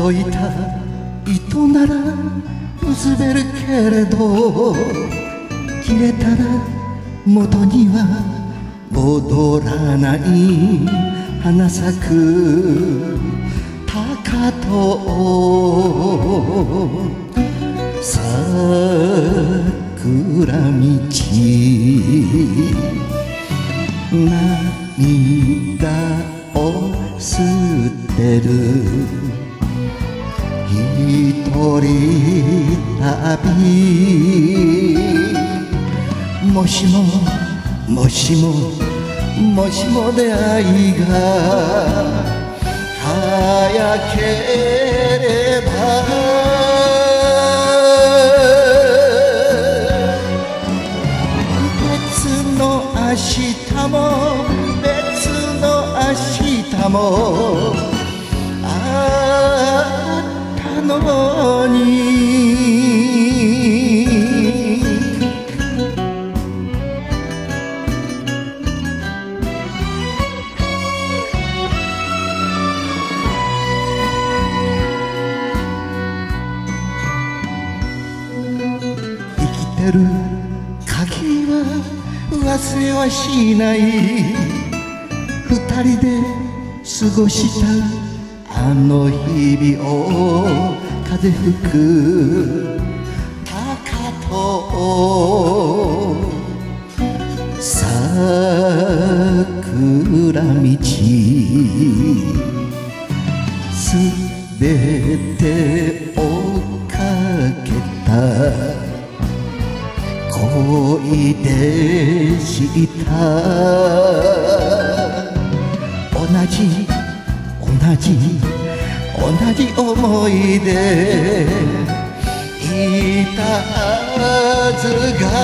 どいた糸なら結べるけれど、切れたら元には戻らない花咲く高遠桜道、涙を捨てる一人旅、もしももしももしも出会いが早ければ、別の明日も別の明日もあったのに。生きてる限りは忘れはしない、二人で過ごしたあの日々を風吹く高遠桜道、すべて追っかけた恋でした同じ思いでいたはずが、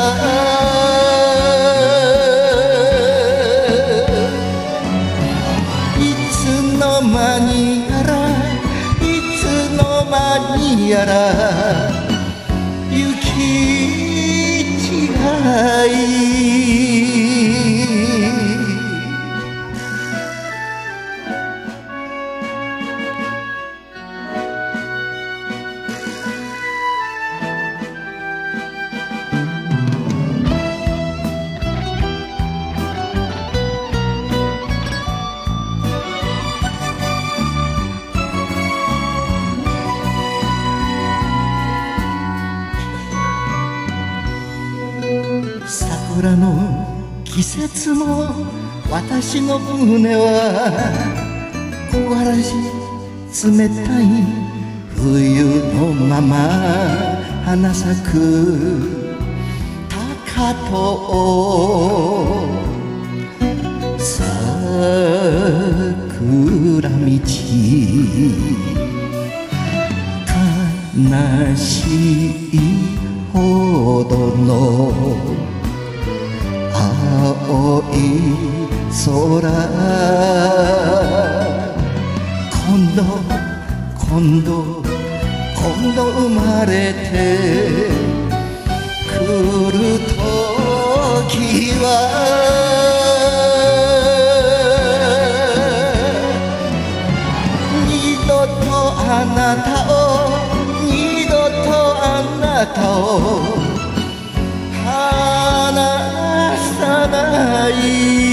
いつの間にやらいつの間にやら行き違い。桜の季節も私の胸は木枯らし冷たい冬のまま花咲く高遠桜道、悲しいほどの青い空、今度生まれてくる時は二度とあなたを二度とあなたを離さない。